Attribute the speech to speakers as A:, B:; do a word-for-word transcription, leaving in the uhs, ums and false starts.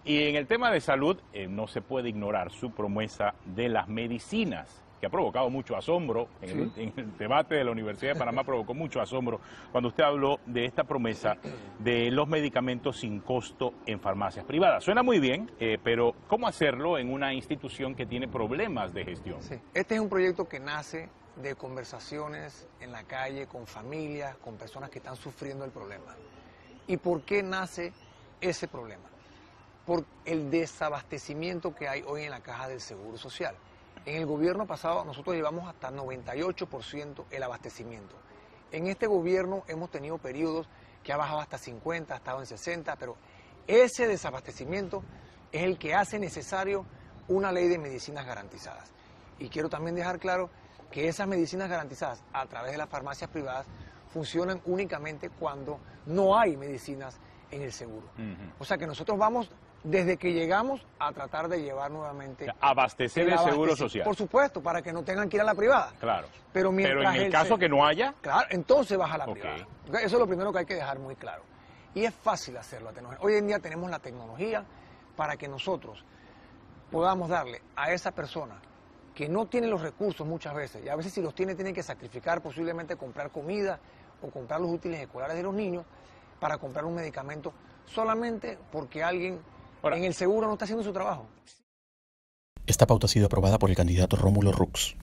A: Y en el tema de salud, eh, no se puede ignorar su promesa de las medicinas, que ha provocado mucho asombro. En, sí. el, en el debate de la Universidad de Panamá provocó mucho asombro cuando usted habló de esta promesa de los medicamentos sin costo en farmacias privadas. Suena muy bien, eh, pero ¿cómo hacerlo en una institución que tiene problemas de gestión?
B: Sí. Este es un proyecto que nace de conversaciones en la calle con familias, con personas que están sufriendo el problema. ¿Y por qué nace ese problema? Por el desabastecimiento que hay hoy en la caja del Seguro Social. En el gobierno pasado nosotros llevamos hasta noventa y ocho por ciento el abastecimiento. En este gobierno hemos tenido periodos que ha bajado hasta cincuenta, ha estado en sesenta, pero ese desabastecimiento es el que hace necesario una ley de medicinas garantizadas. Y quiero también dejar claro que esas medicinas garantizadas a través de las farmacias privadas funcionan únicamente cuando no hay medicinas en el seguro. Uh-huh. O sea que nosotros vamos desde que llegamos a tratar de llevar nuevamente...
A: O sea, abastecer el, el seguro social.
B: Por supuesto, para que no tengan que ir a la privada.
A: Claro.
B: Pero,
A: Pero en el, el caso se... que no haya...
B: Claro, entonces baja a la
A: okay.
B: privada. Eso es lo primero que hay que dejar muy claro. Y es fácil hacerlo. Hoy en día tenemos la tecnología para que nosotros podamos darle a esa persona que no tiene los recursos muchas veces, y a veces si los tiene, tiene que sacrificar, posiblemente comprar comida o comprar los útiles escolares de los niños para comprar un medicamento solamente porque alguien Ahora, en el seguro no está haciendo su trabajo.
C: Esta pauta ha sido aprobada por el candidato Rómulo Rux.